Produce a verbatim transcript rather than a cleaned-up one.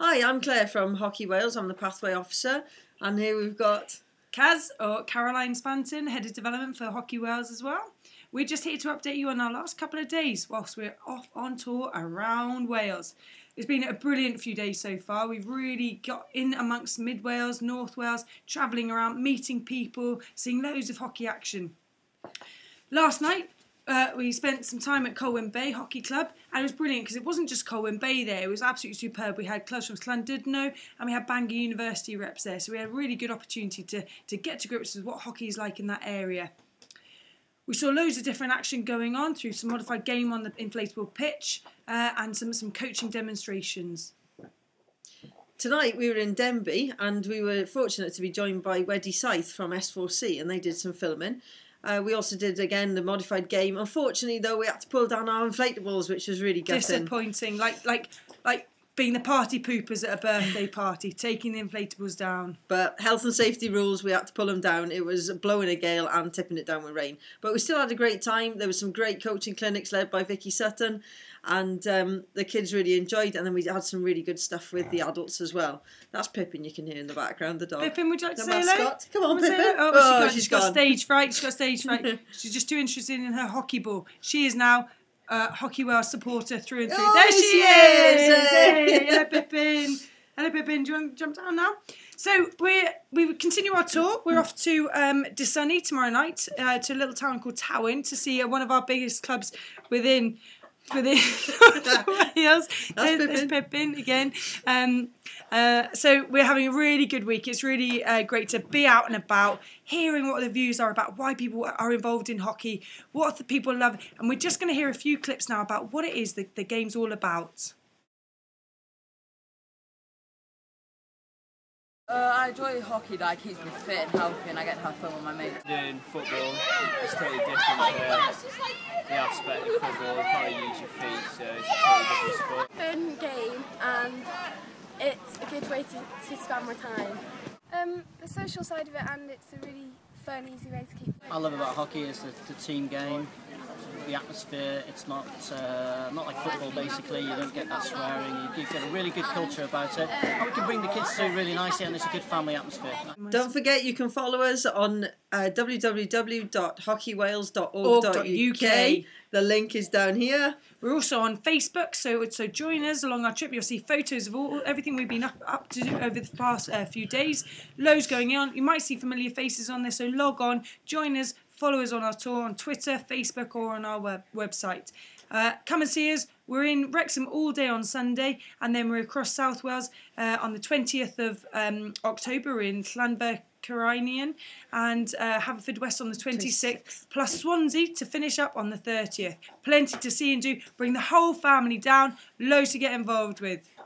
Hi, I'm Claire from Hockey Wales. I'm the Pathway Officer, and here we've got Kaz, or Caroline Spanton, Head of Development for Hockey Wales as well. We're just here to update you on our last couple of days whilst we're off on tour around Wales. It's been a brilliant few days so far. We've really got in amongst Mid Wales, North Wales, travelling around, meeting people, seeing loads of hockey action. Last night, Uh, we spent some time at Colwyn Bay Hockey Club, and it was brilliant because it wasn't just Colwyn Bay there, it was absolutely superb. We had clubs from Llandudno and we had Bangor University reps there, so we had a really good opportunity to, to get to grips with what hockey is like in that area. We saw loads of different action going on through some modified game on the inflatable pitch uh, and some, some coaching demonstrations. Tonight we were in Denbigh and we were fortunate to be joined by Wedi Scythe from S four C, and they did some filming. Uh, we also did, again, the modified game. Unfortunately, though, we had to pull down our inflatables, which was really gutting. Disappointing. Like, like, like being the party poopers at a birthday party, taking the inflatables down. But health and safety rules, we had to pull them down. It was blowing a gale and tipping it down with rain. But we still had a great time. There were some great coaching clinics led by Vicky Sutton, and um, the kids really enjoyed. And then we had some really good stuff with the adults as well. That's Pippin you can hear in the background, the dog. Pippin, would you like to the say mascot. hello? Come on, Pippin. Oh, oh, she got, she's, she's gone. got stage fright. She's got stage fright. She's just too interested in her hockey ball. She is now a Hockey Wales supporter through and through. Oh, there she, she is! is. Hey, hello, Pippin. Hello, Pippin. Do you want to jump down now? So we we continue our tour. We're off to um, Disunny tomorrow night uh, to a little town called Tywyn to see uh, one of our biggest clubs within within Wales. That's There's, there's Pippin again. Um, uh, so we're having a really good week. It's really uh, great to be out and about, hearing what the views are about, why people are involved in hockey, what the people love, and we're just going to hear a few clips now about what it is that the game's all about. Uh, I enjoy hockey, that keeps me fit and healthy, and I get to have fun with my mates. Doing football is totally different to the aspect of football. You can't use your feet, so it's a totally different sport. Fun game, and it's a good way to, to spend my time. Um, the social side of it, and it's a really fun, easy way to keep fit. I love about hockey is the, the team game, the atmosphere. It's not uh, not like football basically. You don't get that swearing. You, you get a really good culture about it, and we can bring the kids through really nicely, and it's a good family atmosphere. Don't forget you can follow us on uh, w w w dot hockey wales dot org dot u k. The link is down here. We're also on Facebook, so so join us along our trip. You'll see photos of all everything we've been up, up to do over the past uh, few days. Loads going on. You might see familiar faces on there, so log on, join us, follow us on our tour on Twitter, Facebook, or on our web website. Uh, come and see us. We're in Wrexham all day on Sunday, and then we're across South Wales uh, on the twentieth of um, October. We're in Llanfair Ceredigion and uh, Haverfordwest on the twenty-sixth, plus Swansea to finish up on the thirtieth. Plenty to see and do. Bring the whole family down. Loads to get involved with.